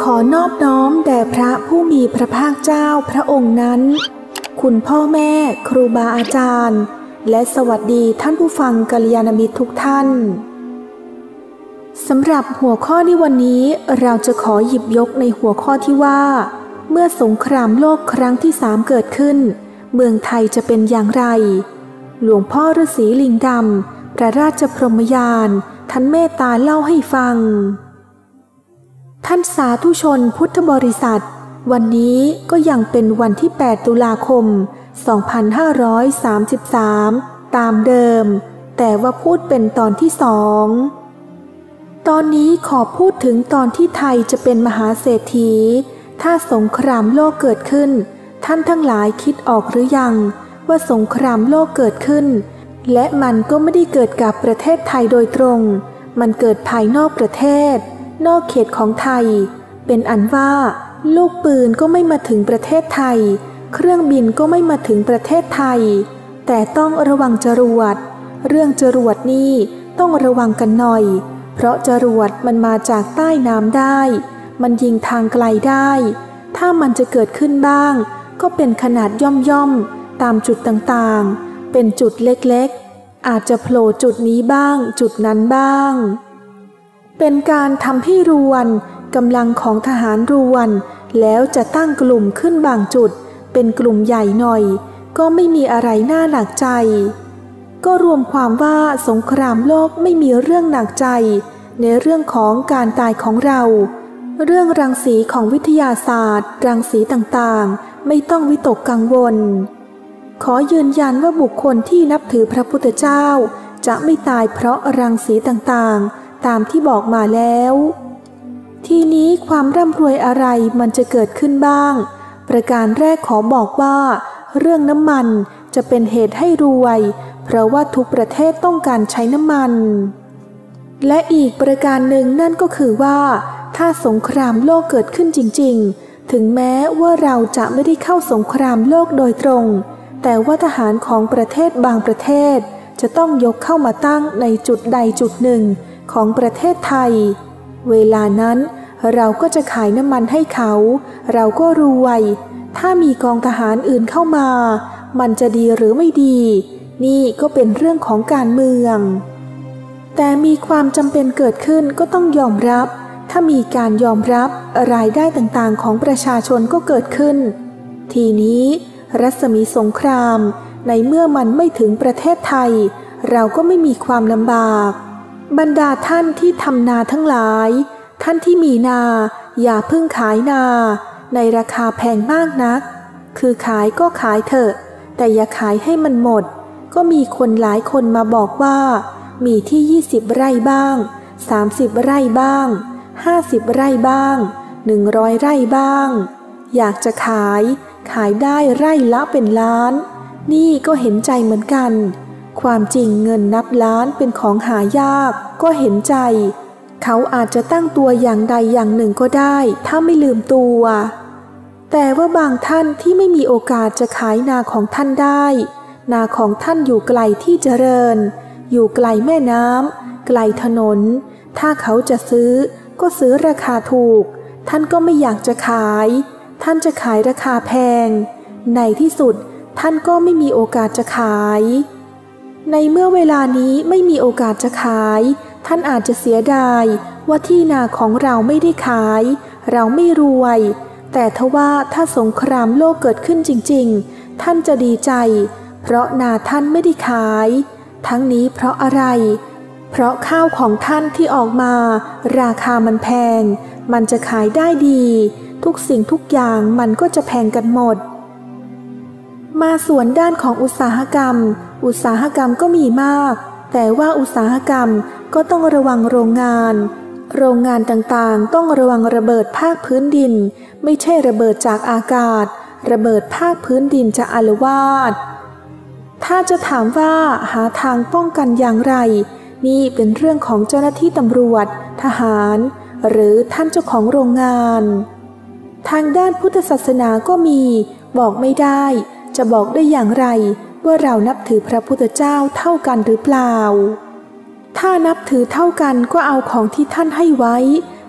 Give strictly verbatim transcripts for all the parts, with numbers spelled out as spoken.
อนอบน้อมแด่พระผู้มีพระภาคเจ้าพระองค์นั้นคุณพ่อแม่ครูบาอาจารย์และสวัสดีท่านผู้ฟังกัลยาณมิตรทุกท่านสำหรับหัวข้อในวันนี้เราจะขอหยิบยกในหัวข้อที่ว่าเมื่อสงครามโลกครั้งที่สามเกิดขึ้นเมืองไทยจะเป็นอย่างไรหลวงพ่อฤาษีลิงดำพระราชพรหมยานท่านเมตตาเล่าให้ฟังท่านสาธุชนพุทธบริษัทวันนี้ก็ยังเป็นวันที่แปดตุลาคมสองพันห้าร้อยสามสิบสามตามเดิมแต่ว่าพูดเป็นตอนที่สองตอนนี้ขอพูดถึงตอนที่ไทยจะเป็นมหาเศรษฐีถ้าสงครามโลกเกิดขึ้นท่านทั้งหลายคิดออกหรือยังว่าสงครามโลกเกิดขึ้นและมันก็ไม่ได้เกิดกับประเทศไทยโดยตรงมันเกิดภายนอกประเทศนอกเขตของไทยเป็นอันว่าลูกปืนก็ไม่มาถึงประเทศไทยเครื่องบินก็ไม่มาถึงประเทศไทยแต่ต้องระวังจรวดเรื่องจรวดนี่ต้องระวังกันหน่อยเพราะจรวดมันมาจากใต้น้ำได้มันยิงทางไกลได้ถ้ามันจะเกิดขึ้นบ้างก็เป็นขนาดย่อมๆตามจุดต่างๆเป็นจุดเล็กๆอาจจะโผล่จุดนี้บ้างจุดนั้นบ้างเป็นการทำให้รวนกำลังของทหารรวนแล้วจะตั้งกลุ่มขึ้นบางจุดเป็นกลุ่มใหญ่หน่อยก็ไม่มีอะไรน่าหนักใจก็รวมความว่าสงครามโลกไม่มีเรื่องหนักใจในเรื่องของการตายของเราเรื่องรังสีของวิทยาศาสตร์รังสีต่างๆไม่ต้องวิตกกังวลขอยืนยันว่าบุคคลที่นับถือพระพุทธเจ้าจะไม่ตายเพราะรังสีต่างๆตามที่บอกมาแล้วทีนี้ความร่ำรวยอะไรมันจะเกิดขึ้นบ้างประการแรกขอบอกว่าเรื่องน้ำมันจะเป็นเหตุให้รวยเพราะว่าทุกประเทศต้องการใช้น้ำมันและอีกประการหนึ่งนั่นก็คือว่าถ้าสงครามโลกเกิดขึ้นจริงๆถึงแม้ว่าเราจะไม่ได้เข้าสงครามโลกโดยตรงแต่ว่าทหารของประเทศบางประเทศจะต้องยกเข้ามาตั้งในจุดใดจุดหนึ่งของประเทศไทยเวลานั้นเราก็จะขายน้ำมันให้เขาเราก็รวยถ้ามีกองทหารอื่นเข้ามามันจะดีหรือไม่ดีนี่ก็เป็นเรื่องของการเมืองแต่มีความจำเป็นเกิดขึ้นก็ต้องยอมรับถ้ามีการยอมรับรายได้ต่างๆของประชาชนก็เกิดขึ้นทีนี้รัศมีสงครามในเมื่อมันไม่ถึงประเทศไทยเราก็ไม่มีความลำบากบรรดาท่านที่ทำนาทั้งหลายท่านที่มีนาอย่าเพิ่งขายนาในราคาแพงมากนักคือขายก็ขายเถอะแต่อย่าขายให้มันหมดก็มีคนหลายคนมาบอกว่ามีที่ยี่สิบไร่บ้างสามสิบไร่บ้างห้าสิบไร่บ้างหนึ่งร้อยไร่บ้างอยากจะขายขายได้ไร่ละเป็นล้านนี่ก็เห็นใจเหมือนกันความจริงเงินนับล้านเป็นของหายากก็เห็นใจเขาอาจจะตั้งตัวอย่างใดอย่างหนึ่งก็ได้ถ้าไม่ลืมตัวแต่ว่าบางท่านที่ไม่มีโอกาสจะขายนาของท่านได้นาของท่านอยู่ไกลที่เจริญอยู่ไกลแม่น้ำไกลถนนถ้าเขาจะซื้อก็ซื้อราคาถูกท่านก็ไม่อยากจะขายท่านจะขายราคาแพงในที่สุดท่านก็ไม่มีโอกาสจะขายในเมื่อเวลานี้ไม่มีโอกาสจะขายท่านอาจจะเสียดายว่าที่นาของเราไม่ได้ขายเราไม่รวยแต่ทว่าถ้าสงครามโลกเกิดขึ้นจริงๆท่านจะดีใจเพราะนาท่านไม่ได้ขายทั้งนี้เพราะอะไรเพราะข้าวของท่านที่ออกมาราคามันแพงมันจะขายได้ดีทุกสิ่งทุกอย่างมันก็จะแพงกันหมดมาส่วนด้านของอุตสาหกรรมอุตสาหกรรมก็มีมากแต่ว่าอุตสาหกรรมก็ต้องระวังโรงงานโรงงานต่างๆต้องระวังระเบิดภาคพื้นดินไม่ใช่ระเบิดจากอากาศระเบิดภาคพื้นดินจะอาละวาดถ้าจะถามว่าหาทางป้องกันอย่างไรนี่เป็นเรื่องของเจ้าหน้าที่ตำรวจทหารหรือท่านเจ้าของโรงงานทางด้านพุทธศาสนาก็มีบอกไม่ได้จะบอกได้อย่างไรว่าเรานับถือพระพุทธเจ้าเท่ากันหรือเปล่าถ้านับถือเท่ากันก็เอาของที่ท่านให้ไว้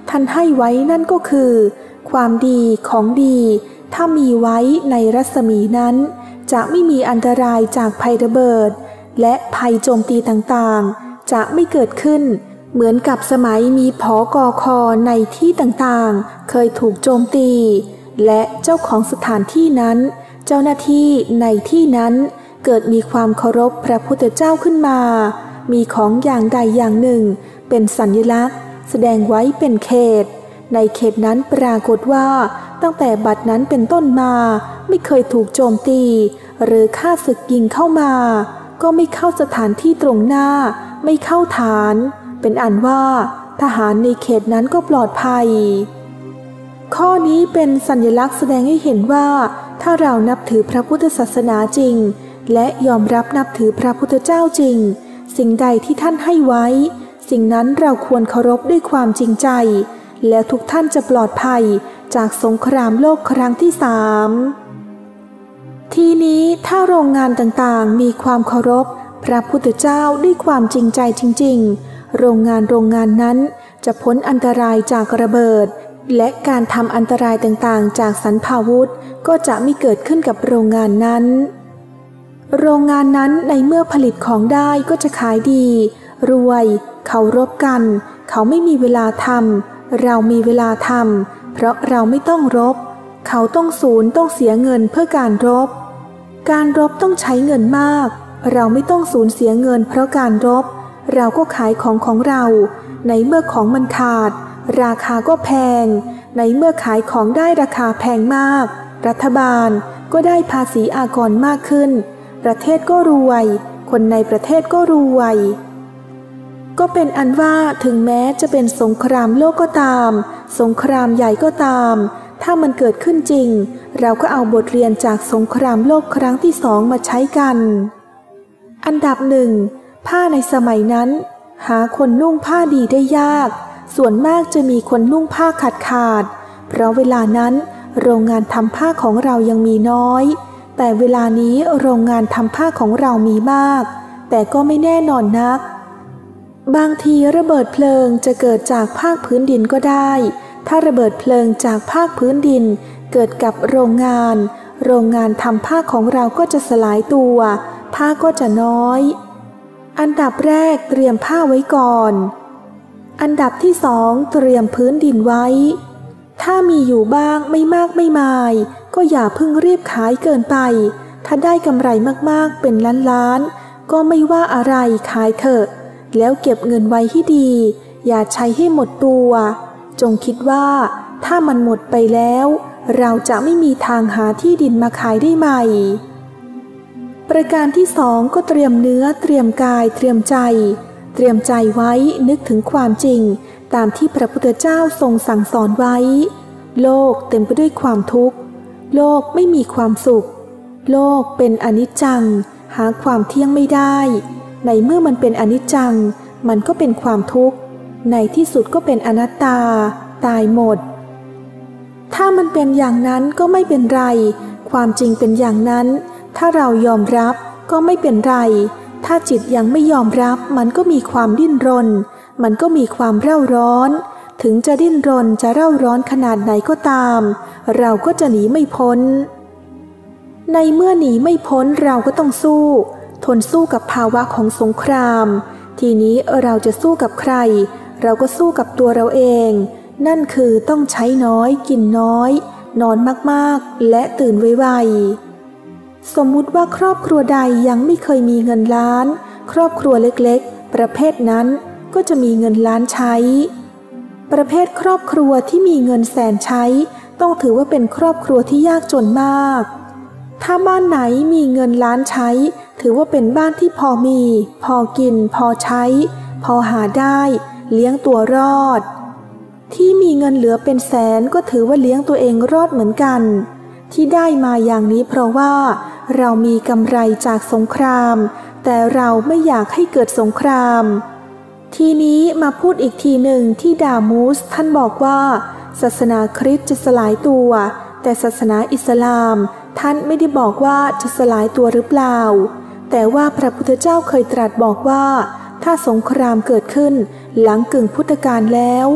ท่านให้ไว้นั่นก็คือความดีของดีถ้ามีไว้ในรัศมีนั้นจะไม่มีอันตรายจากภัยระเบิดและภัยโจมตีต่างๆจะไม่เกิดขึ้นเหมือนกับสมัยมีผกค.ในที่ต่างๆเคยถูกโจมตีและเจ้าของสถานที่นั้นเจ้าหน้าที่ในที่นั้นเกิดมีความเคารพพระพุทธเจ้าขึ้นมามีของอย่างใดอย่างหนึ่งเป็นสัญลักษณ์แสดงไว้เป็นเขตในเขตนั้นปรากฏว่าตั้งแต่บัดนั้นเป็นต้นมาไม่เคยถูกโจมตีหรือฆ่าศึกยิงเข้ามาก็ไม่เข้าสถานที่ตรงหน้าไม่เข้าฐานเป็นอันว่าทหารในเขตนั้นก็ปลอดภัยข้อนี้เป็นสัญลักษณ์แสดงให้เห็นว่าถ้าเรานับถือพระพุทธศาสนาจริงและยอมรับนับถือพระพุทธเจ้าจริงสิ่งใดที่ท่านให้ไว้สิ่งนั้นเราควรเคารพด้วยความจริงใจแล้วทุกท่านจะปลอดภัยจากสงครามโลกครั้งที่สามทีนี้ถ้าโรงงานต่างๆมีความเคารพพระพุทธเจ้าด้วยความจริงใจจริงๆโรงงานโรงงานนั้นจะพ้นอันตรายจากระเบิดและการทำอันตรายต่างๆจากสรรพาวุธก็จะไม่เกิดขึ้นกับโรงงานนั้นโรงงานนั้นในเมื่อผลิตของได้ก็จะขายดีรวยเขารบกันเขาไม่มีเวลาทำเรามีเวลาทำเพราะเราไม่ต้องรบเขาต้องสูญต้องเสียเงินเพื่อการรบการรบต้องใช้เงินมากเราไม่ต้องสูญเสียเงินเพราะการรบเราก็ขายของของเราในเมื่อของมันขาดราคาก็แพงในเมื่อขายของได้ราคาแพงมากรัฐบาลก็ได้ภาษีอากรมากขึ้นประเทศก็รวยคนในประเทศก็รวยก็เป็นอันว่าถึงแม้จะเป็นสงครามโลกก็ตามสงครามใหญ่ก็ตามถ้ามันเกิดขึ้นจริงเราก็เอาบทเรียนจากสงครามโลกครั้งที่สองมาใช้กันอันดับหนึ่งผ้าในสมัยนั้นหาคนนุ่งผ้าดีได้ยากส่วนมากจะมีคนนุ่งผ้าขาดขาดเพราะเวลานั้นโรงงานทำผ้าของเรายังมีน้อยแต่เวลานี้โรงงานทำผ้าของเรามีมากแต่ก็ไม่แน่นอนนักบางทีระเบิดเพลิงจะเกิดจากภาคพื้นดินก็ได้ถ้าระเบิดเพลิงจากภาคพื้นดินเกิดกับโรงงานโรงงานทำผ้าของเราก็จะสลายตัวผ้าก็จะน้อยอันดับแรกเตรียมผ้าไว้ก่อนอันดับที่สองเตรียมพื้นดินไว้ถ้ามีอยู่บ้างไม่มากไม่มายก็อย่าเพิ่งรีบขายเกินไปถ้าได้กำไรมากๆเป็นล้านๆก็ไม่ว่าอะไรขายเถอะแล้วเก็บเงินไว้ให้ดีอย่าใช้ให้หมดตัวจงคิดว่าถ้ามันหมดไปแล้วเราจะไม่มีทางหาที่ดินมาขายได้ใหม่ประการที่สองก็เตรียมเนื้อเตรียมกายเตรียมใจเตรียมใจไว้นึกถึงความจริงตามที่พระพุทธเจ้าทรงสั่งสอนไว้โลกเต็มไปด้วยความทุกข์โลกไม่มีความสุขโลกเป็นอนิจจังหาความเที่ยงไม่ได้ในเมื่อมันเป็นอนิจจังมันก็เป็นความทุกข์ในที่สุดก็เป็นอนัตตาตายหมดถ้ามันเป็นอย่างนั้นก็ไม่เป็นไรความจริงเป็นอย่างนั้นถ้าเรายอมรับก็ไม่เป็นไรถ้าจิตยังไม่ยอมรับมันก็มีความดิ้นรนมันก็มีความเร่าร้อนถึงจะดิ้นรนจะเร่าร้อนขนาดไหนก็ตามเราก็จะหนีไม่พ้นในเมื่อหนีไม่พ้นเราก็ต้องสู้ทนสู้กับภาวะของสงครามทีนี้เราจะสู้กับใครเราก็สู้กับตัวเราเองนั่นคือต้องใช้น้อยกินน้อยนอนมากๆและตื่นไวๆสมมุติว่าครอบครัวใดยังไม่เคยมีเงินล้านครอบครัวเล็กๆประเภทนั้นก็จะมีเงินล้านใช้ประเภทครอบครัวที่มีเงินแสนใช้ต้องถือว่าเป็นครอบครัวที่ยากจนมากถ้าบ้านไหนมีเงินล้านใช้ถือว่าเป็นบ้านที่พอมีพอกินพอใช้พอหาได้เลี้ยงตัวรอดที่มีเงินเหลือเป็นแสนก็ถือว่าเลี้ยงตัวเองรอดเหมือนกันที่ได้มาอย่างนี้เพราะว่าเรามีกำไรจากสงครามแต่เราไม่อยากให้เกิดสงครามทีนี้มาพูดอีกทีหนึ่งที่ดามูสท่านบอกว่าศาสนาคริสต์จะสลายตัวแต่ศาสนาอิสลามท่านไม่ได้บอกว่าจะสลายตัวหรือเปล่าแต่ว่าพระพุทธเจ้าเคยตรัสบอกว่าถ้าสงครามเกิดขึ้นหลังกึ่งพุทธกาลแล้ว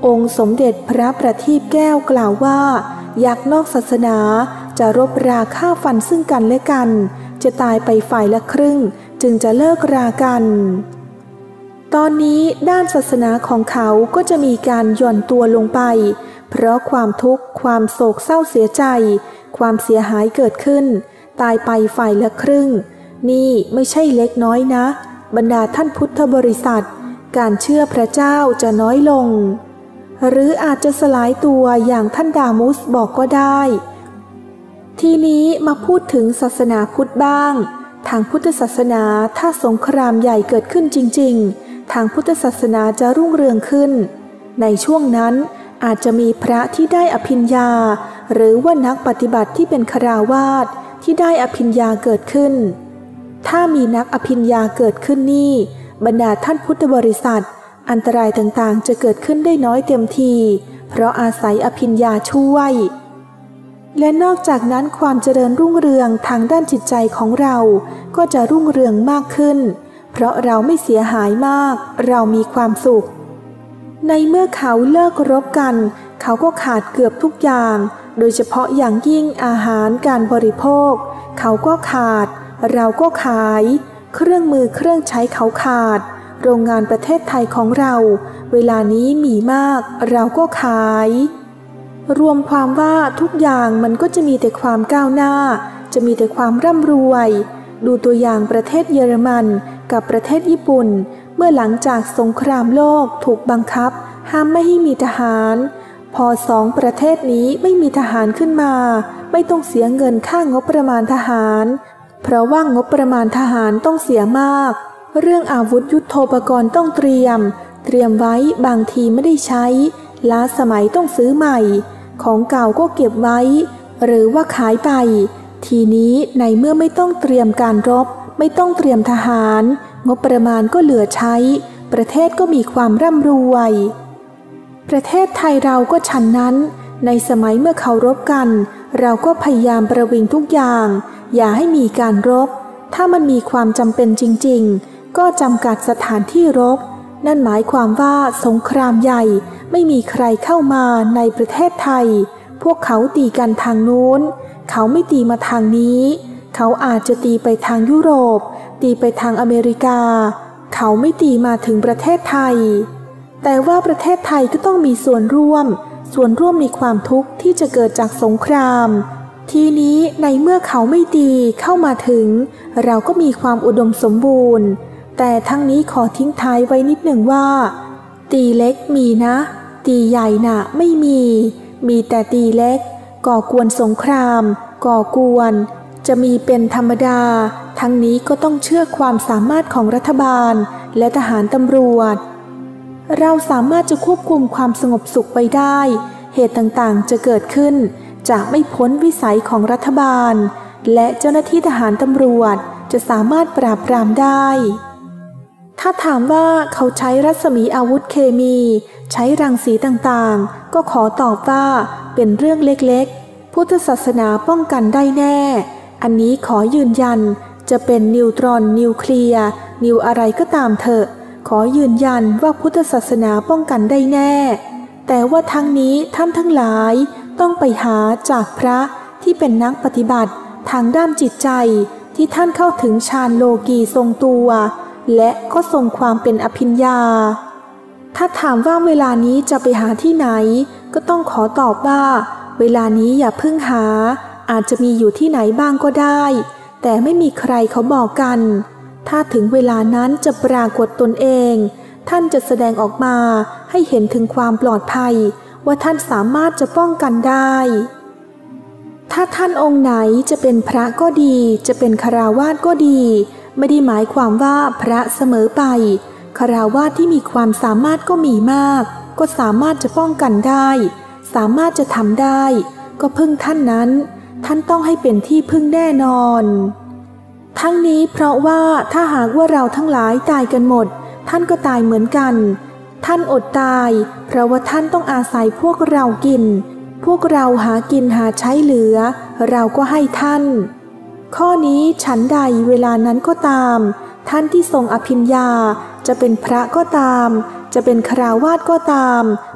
องค์สมเด็จพระประทีปแก้วกล่าวว่ายักษ์นอกศาสนาจะรบราฆ่าฟันซึ่งกันและกันจะตายไปฝ่ายละครึ่งจึงจะเลิกรากันตอนนี้ด้านศาสนาของเขาก็จะมีการหย่อนตัวลงไปเพราะความทุกข์ความโศกเศร้าเสียใจความเสียหายเกิดขึ้นตายไปฝ่ายละครึ่งนี่ไม่ใช่เล็กน้อยนะบรรดาท่านพุทธบริษัทการเชื่อพระเจ้าจะน้อยลงหรืออาจจะสลายตัวอย่างท่านดามุสบอกก็ได้ทีนี้มาพูดถึงศาสนาพุทธบ้างทางพุทธศาสนาถ้าสงครามใหญ่เกิดขึ้นจริงๆทางพุทธศาสนาจะรุ่งเรืองขึ้นในช่วงนั้นอาจจะมีพระที่ได้อภิญญาหรือว่านักปฏิบัติที่เป็นฆราวาสที่ได้อภิญญาเกิดขึ้นถ้ามีนักอภิญญาเกิดขึ้นนี่บรรดาท่านพุทธบริษัทอันตรายต่างๆจะเกิดขึ้นได้น้อยเต็มทีเพราะอาศัยอภิญญาช่วยและนอกจากนั้นความเจริญรุ่งเรืองทางด้านจิตใจของเราก็จะรุ่งเรืองมากขึ้นเพราะเราไม่เสียหายมากเรามีความสุขในเมื่อเขาเลิกรบกันเขาก็ขาดเกือบทุกอย่างโดยเฉพาะอย่างยิ่งอาหารการบริโภคเขาก็ขาดเราก็ขายเครื่องมือเครื่องใช้เขาขาดโรงงานประเทศไทยของเราเวลานี้มีมากเราก็ขายรวมความว่าทุกอย่างมันก็จะมีแต่ความก้าวหน้าจะมีแต่ความร่ำรวยดูตัวอย่างประเทศเยอรมันกับประเทศญี่ปุ่นเมื่อหลังจากสงครามโลกถูกบังคับห้ามไม่ให้มีทหารพอสองประเทศนี้ไม่มีทหารขึ้นมาไม่ต้องเสียเงินค่างบประมาณทหารเพราะว่างบประมาณทหารต้องเสียมากเรื่องอาวุธยุทโธปกรณ์ต้องเตรียมเตรียมไว้บางทีไม่ได้ใช้ล้าสมัยต้องซื้อใหม่ของเก่าก็เก็บไว้หรือว่าขายไปทีนี้ในเมื่อไม่ต้องเตรียมการรบไม่ต้องเตรียมทหารงบประมาณก็เหลือใช้ประเทศก็มีความร่ำรวยประเทศไทยเราก็ฉันนั้นในสมัยเมื่อเขารบกันเราก็พยายามประวิงทุกอย่างอย่าให้มีการรบถ้ามันมีความจำเป็นจริงๆก็จำกัดสถานที่รบนั่นหมายความว่าสงครามใหญ่ไม่มีใครเข้ามาในประเทศไทยพวกเขาตีกันทางนู้นเขาไม่ตีมาทางนี้เขาอาจจะตีไปทางยุโรปตีไปทางอเมริกาเขาไม่ตีมาถึงประเทศไทยแต่ว่าประเทศไทยก็ต้องมีส่วนร่วมส่วนร่วมในความทุกข์ที่จะเกิดจากสงครามทีนี้ในเมื่อเขาไม่ตีเข้ามาถึงเราก็มีความอุดมสมบูรณ์แต่ทั้งนี้ขอทิ้งท้ายไว้นิดหนึ่งว่าตีเล็กมีนะตีใหญ่น่ะไม่มีมีแต่ตีเล็กก่อกวนสงครามก่อกวนจะมีเป็นธรรมดาทั้งนี้ก็ต้องเชื่อความสามารถของรัฐบาลและทหารตำรวจเราสามารถจะควบคุมความสงบสุขไปได้เหตุต่างๆจะเกิดขึ้นจะไม่พ้นวิสัยของรัฐบาลและเจ้าหน้าที่ทหารตำรวจจะสามารถปราบปรามได้ถ้าถามว่าเขาใช้รัศมีอาวุธเคมีใช้รังสีต่างๆก็ขอตอบว่าเป็นเรื่องเล็กๆพุทธศาสนาป้องกันได้แน่อันนี้ขอยืนยันจะเป็นนิวตรอนนิวเคลียร์นิวอะไรก็ตามเถอะขอยืนยันว่าพุทธศาสนาป้องกันได้แน่แต่ว่าทั้งนี้ท่านทั้งหลายต้องไปหาจากพระที่เป็นนักปฏิบัติทางด้านจิตใจที่ท่านเข้าถึงฌานโลกีทรงตัวและก็ทรงความเป็นอภิญญาถ้าถามว่าเวลานี้จะไปหาที่ไหนก็ต้องขอตอบว่าเวลานี้อย่าเพิ่งหาอาจจะมีอยู่ที่ไหนบ้างก็ได้แต่ไม่มีใครเขาบอกกันถ้าถึงเวลานั้นจะปรากฏตนเองท่านจะแสดงออกมาให้เห็นถึงความปลอดภัยว่าท่านสามารถจะป้องกันได้ถ้าท่านองค์ไหนจะเป็นพระก็ดีจะเป็นฆราวาสก็ดีไม่ได้หมายความว่าพระเสมอไปฆราวาสที่มีความสามารถก็มีมากก็สามารถจะป้องกันได้สามารถจะทำได้ก็พึ่งท่านนั้นท่านต้องให้เป็นที่พึ่งแน่นอนทั้งนี้เพราะว่าถ้าหากว่าเราทั้งหลายตายกันหมดท่านก็ตายเหมือนกันท่านอดตายเพราะว่าท่านต้องอาศัยพวกเรากินพวกเราหากินหาใช้เหลือเราก็ให้ท่านข้อนี้ฉันใดเวลานั้นก็ตามท่านที่ทรงอภิญญาจะเป็นพระก็ตามจะเป็นฆราวาสก็ตาม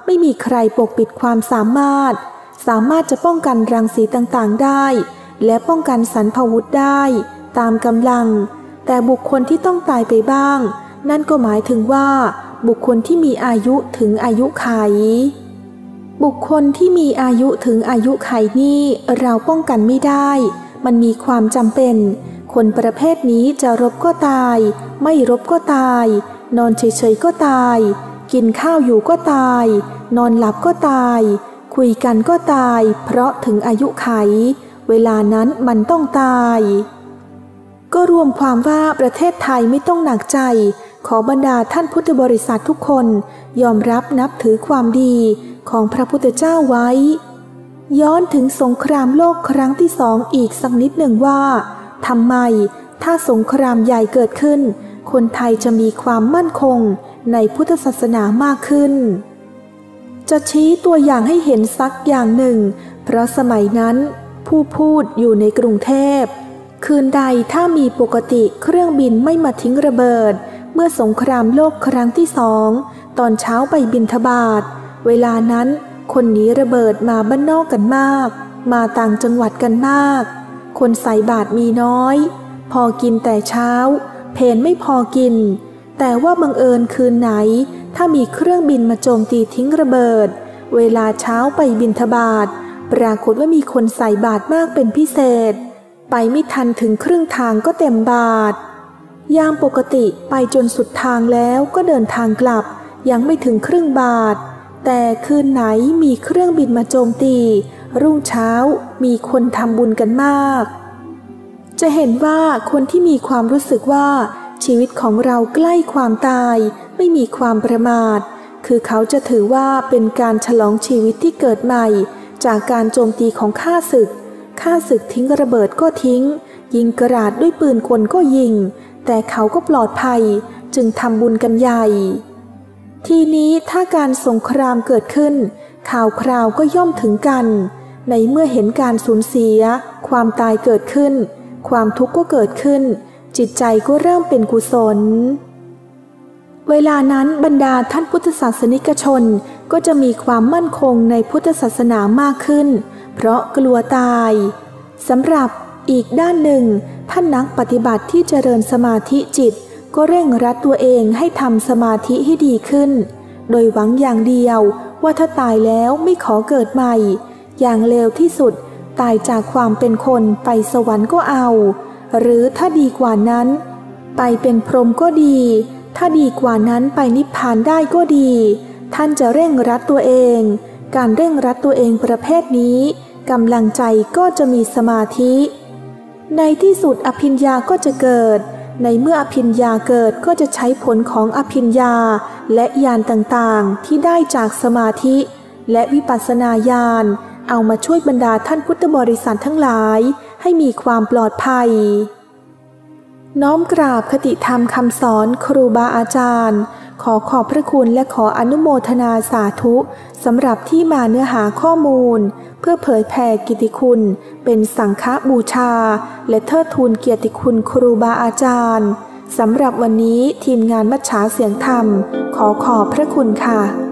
ไม่มีใครปกปิดความสามารถสามารถจะป้องกันรังสีต่างๆได้และป้องกันสรรพวุธได้ตามกำลังแต่บุคคลที่ต้องตายไปบ้างนั่นก็หมายถึงว่าบุคคลที่มีอายุถึงอายุไขบุคคลที่มีอายุถึงอายุไขนี่เราป้องกันไม่ได้มันมีความจำเป็นคนประเภทนี้จะรบก็ตายไม่รบก็ตายนอนเฉยๆก็ตายกินข้าวอยู่ก็ตายนอนหลับก็ตายคุยกันก็ตายเพราะถึงอายุไขเวลานั้นมันต้องตายก็รวมความว่าประเทศไทยไม่ต้องหนักใจขอบรรดาท่านพุทธบริษัททุกคนยอมรับนับถือความดีของพระพุทธเจ้าไว้ย้อนถึงสงครามโลกครั้งที่สองอีกสักนิดหนึ่งว่าทำไมถ้าสงครามใหญ่เกิดขึ้นคนไทยจะมีความมั่นคงในพุทธศาสนามากขึ้นจะชี้ตัวอย่างให้เห็นสักอย่างหนึ่งเพราะสมัยนั้นผู้พูดอยู่ในกรุงเทพคืนใดถ้ามีปกติเครื่องบินไม่มาทิ้งระเบิดเมื่อสงครามโลกครั้งที่สองตอนเช้าไปบิณฑบาตเวลานั้นคนหนีระเบิดมาบ้านนอกกันมากมาต่างจังหวัดกันมากคนใส่บาตรมีน้อยพอกินแต่เช้าเพลไม่พอกินแต่ว่าบังเอิญคืนไหนถ้ามีเครื่องบินมาโจมตีทิ้งระเบิดเวลาเช้าไปบิณฑบาตปรากฏว่ามีคนใส่บาตรมากเป็นพิเศษไปไม่ทันถึงครึ่งทางก็เต็มบาตรยามปกติไปจนสุดทางแล้วก็เดินทางกลับยังไม่ถึงครึ่งบาตรแต่คืนไหนมีเครื่องบินมาโจมตีรุ่งเช้ามีคนทำบุญกันมากจะเห็นว่าคนที่มีความรู้สึกว่าชีวิตของเราใกล้ความตายไม่มีความประมาทคือเขาจะถือว่าเป็นการฉลองชีวิตที่เกิดใหม่จากการโจมตีของข้าศึกข้าศึกทิ้งระเบิดก็ทิ้งยิงกราดด้วยปืนกลก็ยิงแต่เขาก็ปลอดภัยจึงทำบุญกันใหญ่ทีนี้ถ้าการสงครามเกิดขึ้นข่าวคราวก็ย่อมถึงกันในเมื่อเห็นการสูญเสียความตายเกิดขึ้นความทุกข์ก็เกิดขึ้นจิตใจก็เริ่มเป็นกุศลเวลานั้นบรรดาท่านพุทธศาสนิกชนก็จะมีความมั่นคงในพุทธศาสนามากขึ้นเพราะกลัวตายสำหรับอีกด้านหนึ่งท่านนักปฏิบัติที่เจริญสมาธิจิตก็เร่งรัดตัวเองให้ทำสมาธิให้ดีขึ้นโดยหวังอย่างเดียวว่าถ้าตายแล้วไม่ขอเกิดใหม่อย่างเลวที่สุดตายจากความเป็นคนไปสวรรค์ก็เอาหรือถ้าดีกว่านั้นไปเป็นพรหมก็ดีถ้าดีกว่านั้นไปนิพพานได้ก็ดีท่านจะเร่งรัดตัวเองการเร่งรัดตัวเองประเภทนี้กำลังใจก็จะมีสมาธิในที่สุดอภิญญาก็จะเกิดในเมื่ออภิญญาเกิดก็จะใช้ผลของอภิญญาและญาณต่างๆที่ได้จากสมาธิและวิปัสสนาญาณเอามาช่วยบรรดาท่านพุทธบริษัททั้งหลายให้มีความปลอดภัยน้อมกราบคติธรรมคำสอนครูบาอาจารย์ขอขอบพระคุณและขออนุโมทนาสาธุสำหรับที่มาเนื้อหาข้อมูลเพื่อเผยแผ่กิตติคุณเป็นสังฆบูชาและเทิดทูนเกียรติคุณครูบาอาจารย์สำหรับวันนี้ทีมงานมัจฉาเสียงธรรมขอขอบพระคุณค่ะ